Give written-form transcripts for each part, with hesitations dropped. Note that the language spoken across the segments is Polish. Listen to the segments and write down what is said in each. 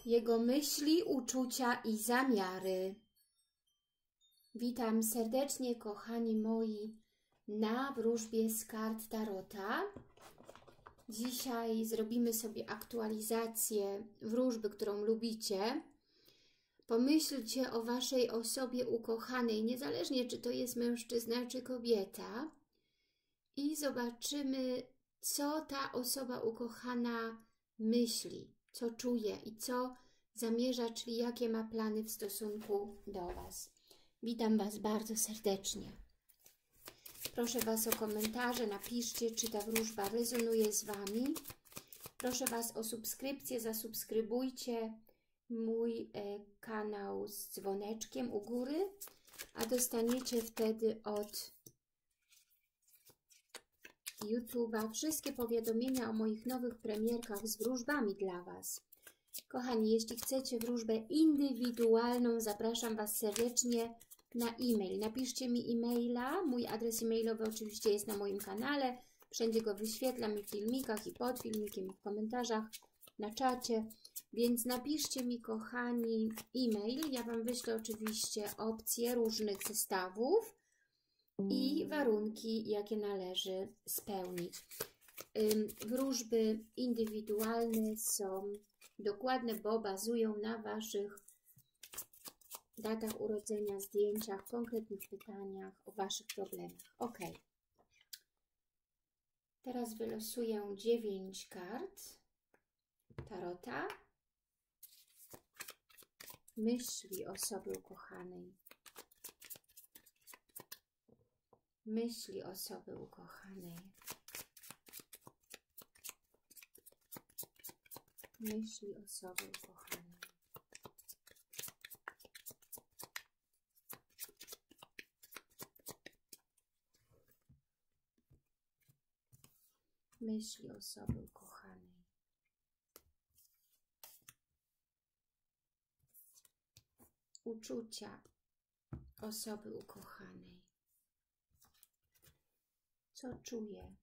jego myśli, uczucia i zamiary. Witam serdecznie, kochani moi, na wróżbie z kart Tarota. Dzisiaj zrobimy sobie aktualizację wróżby, którą lubicie. Pomyślcie o waszej osobie ukochanej, niezależnie czy to jest mężczyzna czy kobieta. I zobaczymy, co ta osoba ukochana myśli, co czuje i co zamierza, czyli jakie ma plany w stosunku do was. Witam was bardzo serdecznie. Proszę was o komentarze, napiszcie, czy ta wróżba rezonuje z wami. Proszę was o subskrypcję, zasubskrybujcie mój kanał z dzwoneczkiem u góry, a dostaniecie wtedy od YouTube'a wszystkie powiadomienia o moich nowych premierkach z wróżbami dla was. Kochani, jeśli chcecie wróżbę indywidualną, zapraszam was serdecznie na e-mail. Napiszcie mi e-maila, mój adres e-mailowy oczywiście jest na moim kanale, wszędzie go wyświetlam i w filmikach, i pod filmikiem, i w komentarzach, na czacie, więc napiszcie mi, kochani, e-mail, ja wam wyślę oczywiście opcje różnych zestawów i warunki, jakie należy spełnić. Wróżby indywidualne są dokładne, bo bazują na waszych datach urodzenia, zdjęciach, konkretnych pytaniach, o waszych problemach. Ok. Teraz wylosuję 9 kart Tarota. Myśli osoby ukochanej. Myśli osoby ukochanej. Myśli osoby ukochanej. Myśli osoby ukochanej. Uczucia osoby ukochanej. Co czuje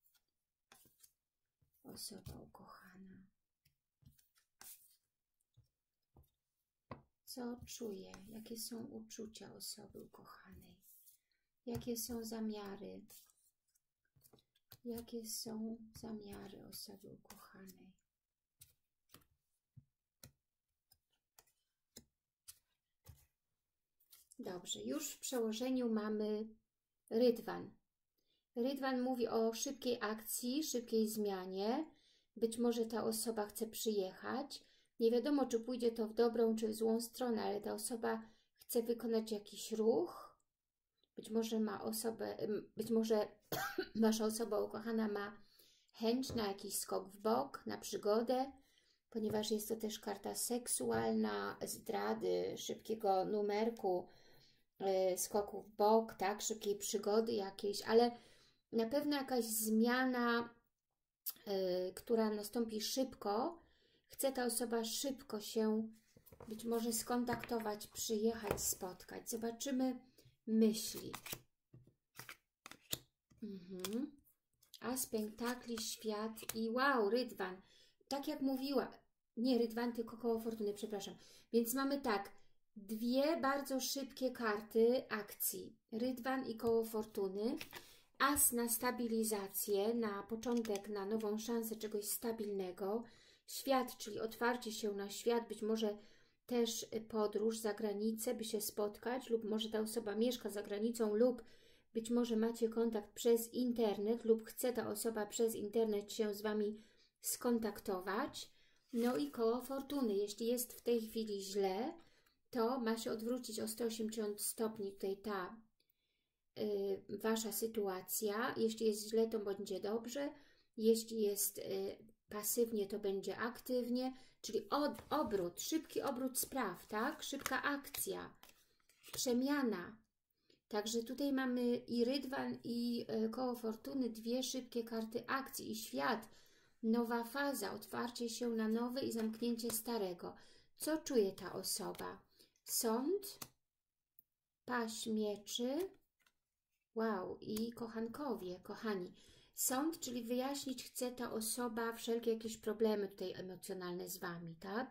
osoba ukochana? Co czuje? Jakie są uczucia osoby ukochanej? Jakie są zamiary? Jakie są zamiary osoby ukochanej? Dobrze, już w przełożeniu mamy rydwan. Rydwan mówi o szybkiej akcji, szybkiej zmianie. Być może ta osoba chce przyjechać. Nie wiadomo, czy pójdzie to w dobrą, czy w złą stronę, ale ta osoba chce wykonać jakiś ruch. Być może ma osobę, być może wasza osoba ukochana ma chęć na jakiś skok w bok, na przygodę, ponieważ jest to też karta seksualna, zdrady, szybkiego numerku, skoku w bok, tak, szybkiej przygody jakiejś, ale na pewno jakaś zmiana, która nastąpi szybko. Chce ta osoba szybko się być może skontaktować, przyjechać, spotkać. Zobaczymy myśli. As pentakli, świat i wow, rydwan. Tak jak mówiła, nie rydwan, tylko koło fortuny, przepraszam. Więc mamy tak, dwie bardzo szybkie karty akcji. Rydwan i koło fortuny. As na stabilizację, na początek, na nową szansę czegoś stabilnego. Świat, czyli otwarcie się na świat, być może też podróż za granicę, by się spotkać, lub może ta osoba mieszka za granicą, lub być może macie kontakt przez internet, lub chce ta osoba przez internet się z wami skontaktować. No i koło fortuny. Jeśli jest w tej chwili źle, to ma się odwrócić o 180 stopni tutaj ta wasza sytuacja. Jeśli jest źle, to będzie dobrze. Jeśli jest pasywnie, to będzie aktywnie. Czyli obrót, szybki obrót spraw, tak? Szybka akcja, przemiana. Także tutaj mamy i rydwan, i koło fortuny, dwie szybkie karty akcji i świat. Nowa faza, otwarcie się na nowe i zamknięcie starego. Co czuje ta osoba? Sąd, paź mieczy, wow, i kochankowie, kochani. Sąd, czyli wyjaśnić chce ta osoba wszelkie jakieś problemy tutaj emocjonalne z wami, tak?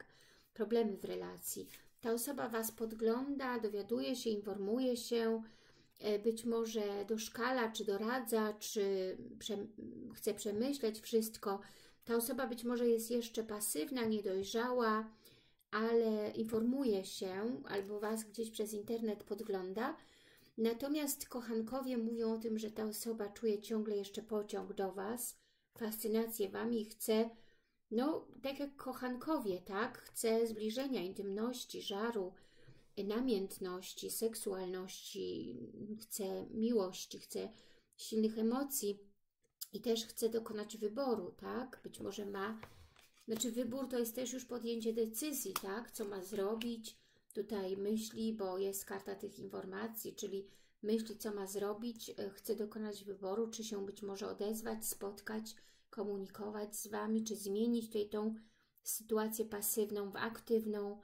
problemy w relacji. Ta osoba Was podgląda, dowiaduje się, informuje się, być może doszkala, czy doradza, czy chce przemyśleć wszystko. Ta osoba być może jest jeszcze pasywna, niedojrzała, ale informuje się, albo Was gdzieś przez internet podgląda. Natomiast kochankowie mówią o tym, że ta osoba czuje ciągle jeszcze pociąg do Was, fascynację Wami i chce, no tak jak kochankowie, tak? Chce zbliżenia, intymności, żaru, namiętności, seksualności, chce miłości, chce silnych emocji i też chce dokonać wyboru, tak? Być może ma, znaczy wybór to jest też już podjęcie decyzji, tak? Co ma zrobić, tutaj myśli, bo jest karta tych informacji, czyli myśli, co ma zrobić, chce dokonać wyboru, czy się być może odezwać, spotkać, komunikować z Wami, czy zmienić tutaj tą sytuację pasywną w aktywną.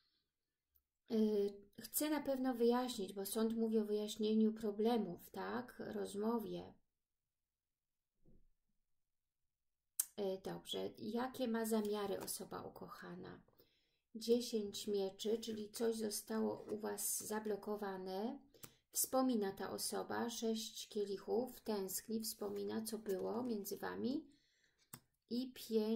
Chcę na pewno wyjaśnić, bo sąd mówi o wyjaśnieniu problemów, tak? Rozmowie. Dobrze. Jakie ma zamiary osoba ukochana? 10 mieczy, czyli coś zostało u Was zablokowane. Wspomina ta osoba, 6 kielichów, tęskni, wspomina, co było między Wami. I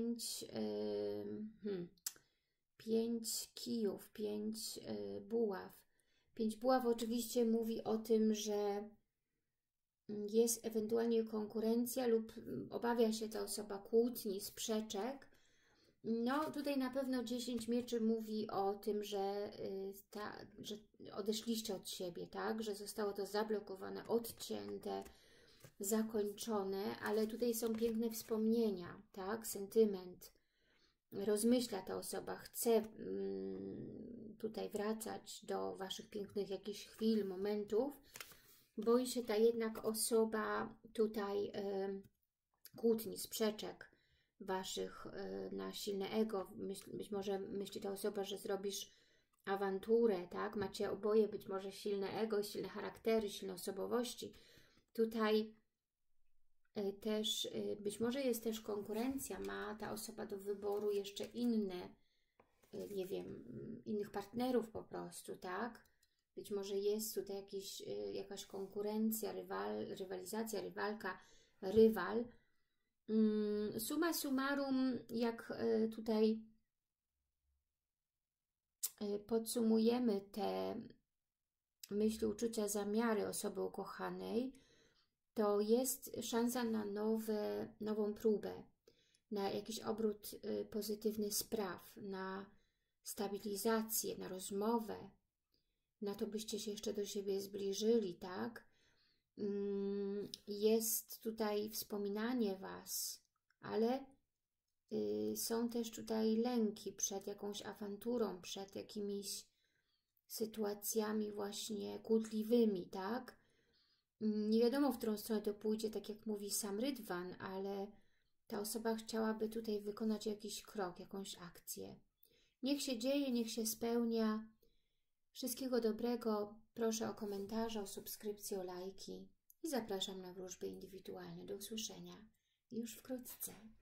5 kijów, 5 buław. 5 buław oczywiście mówi o tym, że jest ewentualnie konkurencja lub obawia się ta osoba kłótni, sprzeczek. No tutaj na pewno 10 mieczy mówi o tym, że odeszliście od siebie, tak? Że zostało to zablokowane, odcięte, zakończone, ale tutaj są piękne wspomnienia, tak? Sentyment. Rozmyśla ta osoba, chce tutaj wracać do Waszych pięknych jakichś chwil, momentów. Boi się ta jednak osoba tutaj kłótni, sprzeczek Waszych na silne ego. Być może myśli ta osoba, że zrobisz awanturę, tak? Macie oboje być może silne ego, silne charaktery, silne osobowości. Tutaj też być może jest też konkurencja, ma ta osoba do wyboru jeszcze inne, nie wiem, innych partnerów po prostu, tak? Być może jest tutaj jakaś konkurencja, rywalizacja, rywalka, rywal. Summa summarum, jak tutaj podsumujemy te myśli, uczucia, zamiary osoby ukochanej, to jest szansa na nową próbę, na jakiś obrót pozytywny spraw, na stabilizację, na rozmowę, na to, byście się jeszcze do siebie zbliżyli, tak? Jest tutaj wspominanie Was, ale są też tutaj lęki przed jakąś awanturą, przed jakimiś sytuacjami właśnie kłótliwymi, tak? Nie wiadomo, w którą stronę to pójdzie, tak jak mówi sam Rydwan, ale ta osoba chciałaby tutaj wykonać jakiś krok, jakąś akcję. Niech się dzieje, niech się spełnia. Wszystkiego dobrego. Proszę o komentarze, o subskrypcję, o lajki i zapraszam na wróżby indywidualne. Do usłyszenia już wkrótce.